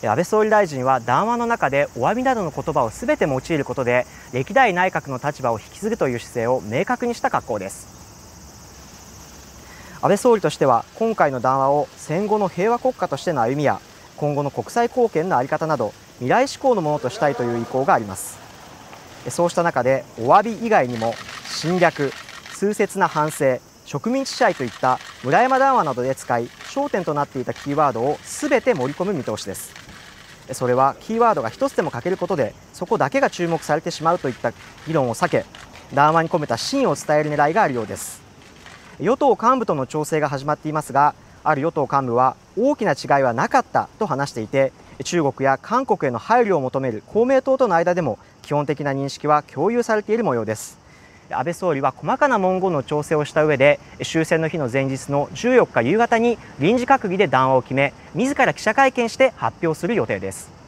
安倍総理大臣は談話の中でお詫びなどの言葉をすべて用いることで歴代内閣の立場を引き継ぐという姿勢を明確にした格好です。安倍総理としては今回の談話を戦後の平和国家としての歩みや今後の国際貢献の在り方など未来志向のものとしたいという意向があります。そうした中でお詫び以外にも侵略、痛切な反省、植民地支配といった村山談話などで使い焦点となっていたキーワードをすべて盛り込む見通しです。それはキーワードが一つでも欠けることでそこだけが注目されてしまうといった議論を避け、談話に込めた真意を伝える狙いがあるようです。与党幹部との調整が始まっていますが、ある与党幹部は大きな違いはなかったと話していて、中国や韓国への配慮を求める公明党との間でも基本的な認識は共有されている模様です。安倍総理は細かな文言の調整をした上で終戦の日の前日の14日夕方に臨時閣議で談話を決め、自ら記者会見して発表する予定です。